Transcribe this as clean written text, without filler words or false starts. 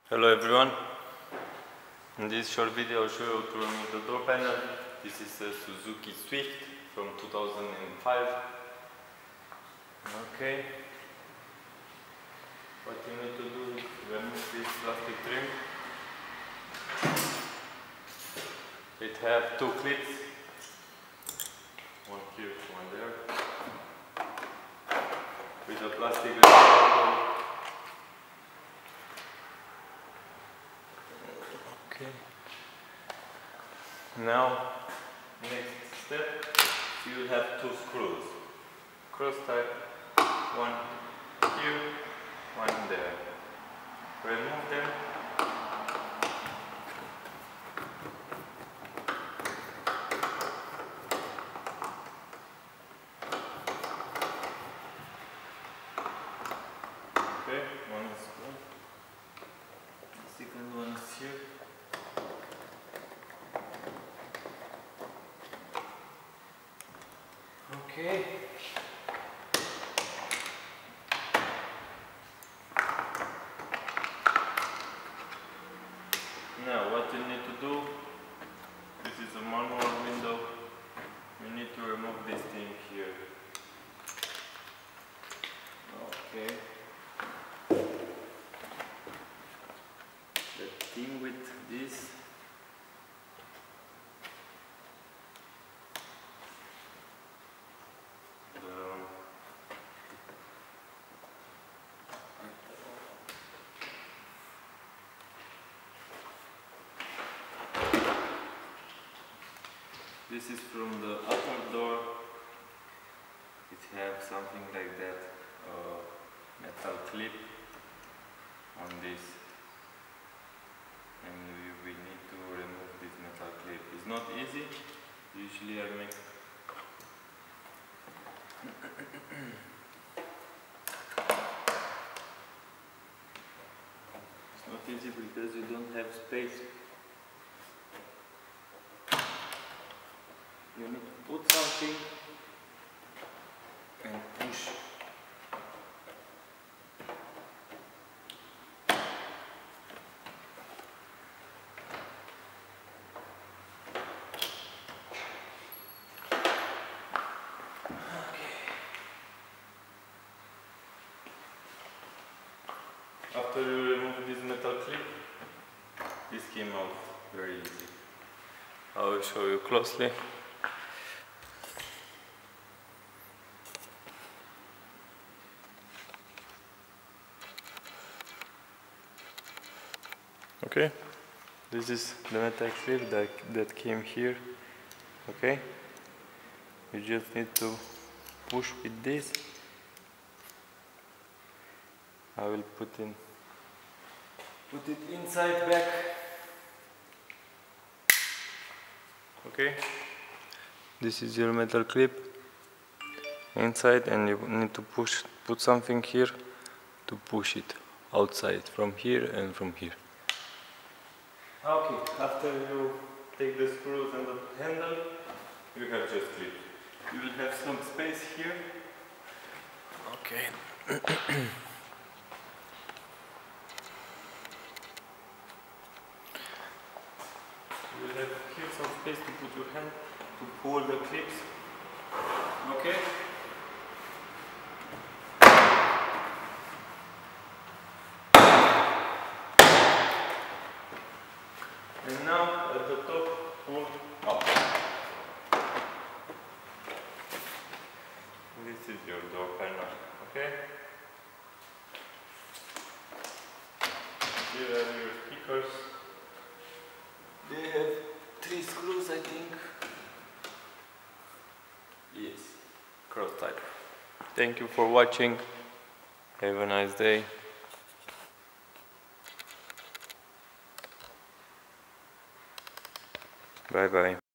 Hello everyone. In this short video I'll show you how to remove the door panel. This is a Suzuki Swift from 2005. Okay. What you need to do is remove this plastic trim. It has two clips. One here, one there. With a plastic removal. Okay. Now, next step, you will have two screws. Cross type, one here, one there. Remove them. Okay, one is gone. The second one is here. Okay. Now what you need to do, this is a manual window, you need to remove this thing here. Okay. The thing with this, this is from the upper door. It has something like that, metal clip on this, and we need to remove this metal clip. It's not easy. Usually I make it's not easy because you don't have space. You need to put something and push. After you remove this metal clip, this came out very easy. I will show you closely. Okay, this is the metal clip that came here. Okay, you just need to push with this. I will put it inside back. Okay, this is your metal clip inside, and you need to put something here to push it outside from here and from here. Okay, after you take the screws and the handle, you have just clip. You will have some space here. Okay. You will have here some space to put your hand to pull the clips. Okay. And now at the top, pull up. This is your door panel, okay? Here are your speakers. They have 3 screws, I think. Yes, cross type. Thank you for watching. Have a nice day. Bye bye.